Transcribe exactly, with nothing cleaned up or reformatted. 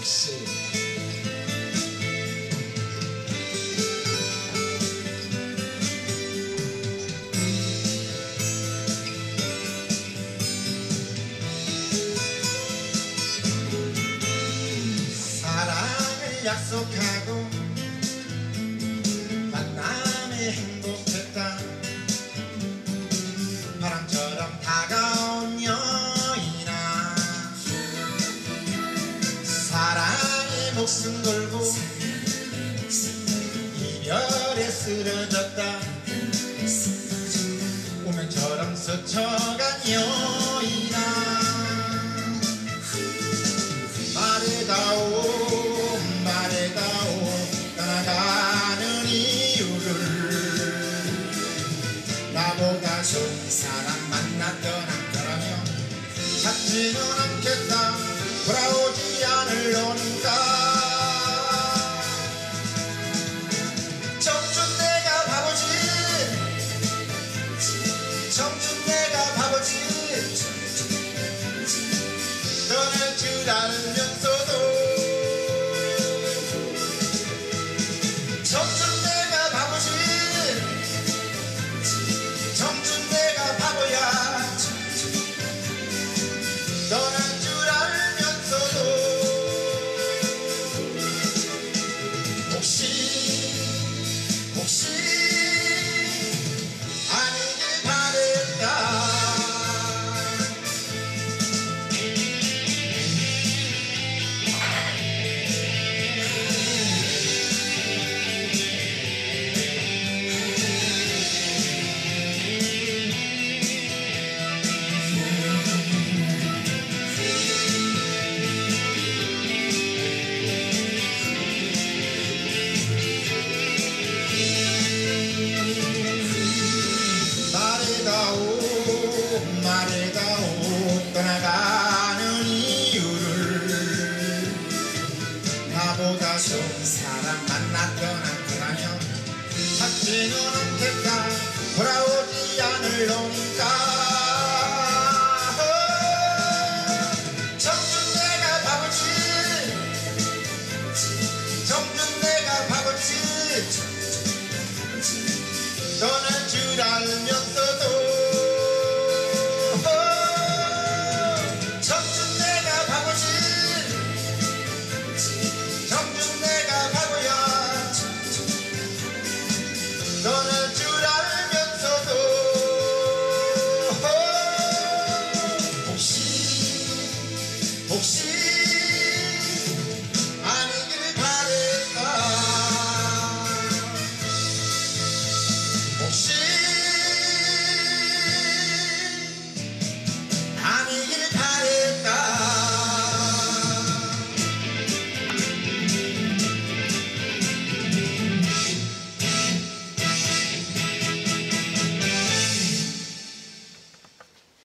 역시 사랑을 약속하고 만남에 행복했다. 바람처럼 다가온 여인아, 사랑에 목숨 걸고 이별에 쓰러졌다. 운명처럼 스쳐간 여인아, 말해다오 말해다오 떠나가는 이유를. 나보다 좋은 사람 만났던 안더라면 찾지는 않겠다. 돌아오지 않을 너니까. 청춘 내가 바보지, 청춘 내가 바보지. 떠날 줄 알면서도 청춘 내가 바보지, 청춘 내가 바보야. 떠날 줄 알면서도 혹시 혹시 아니길 바랬다. 말해다오 떠나가는 이유를. 나보다 좋은 사람 만났던 않더라면 찾지는 않겠다. 돌아오지 않을 너니까.